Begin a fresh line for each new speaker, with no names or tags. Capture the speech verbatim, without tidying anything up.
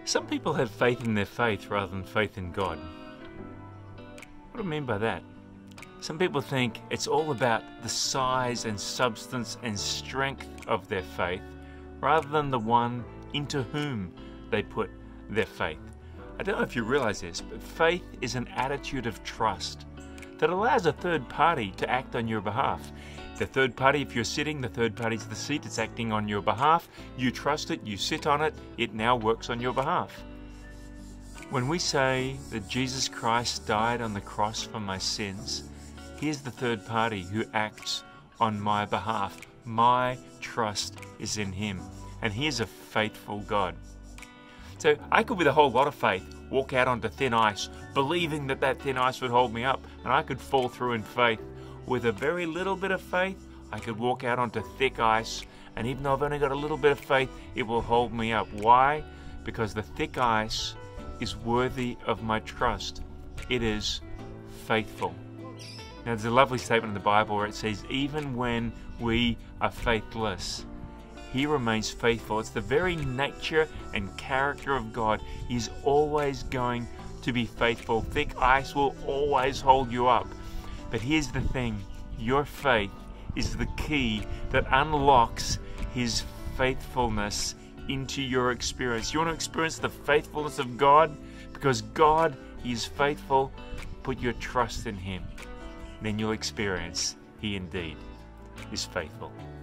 Some people have faith in their faith rather than faith in God. What do I mean by that? Some people think it's all about the size and substance and strength of their faith rather than the one into whom they put their faith. I don't know if you realize this, but faith is an attitude of trust that allows a third party to act on your behalf. The third party, if you're sitting, the third party's the seat, it's acting on your behalf. You trust it, you sit on it, it now works on your behalf. When we say that Jesus Christ died on the cross for my sins, here's the third party who acts on my behalf. My trust is in Him, and He is a faithful God. So I could, with a whole lot of faith, walk out onto thin ice, believing that that thin ice would hold me up, and I could fall through in faith. With a very little bit of faith, I could walk out onto thick ice, and even though I've only got a little bit of faith, it will hold me up. Why? Because the thick ice is worthy of my trust. It is faithful. Now, there's a lovely statement in the Bible where it says, even when we are faithless, He remains faithful. It's the very nature and character of God. He's always going to be faithful. Thick ice will always hold you up. But here's the thing, your faith is the key that unlocks His faithfulness into your experience. You want to experience the faithfulness of God? Because God is faithful, put your trust in Him. Then you'll experience He indeed is faithful.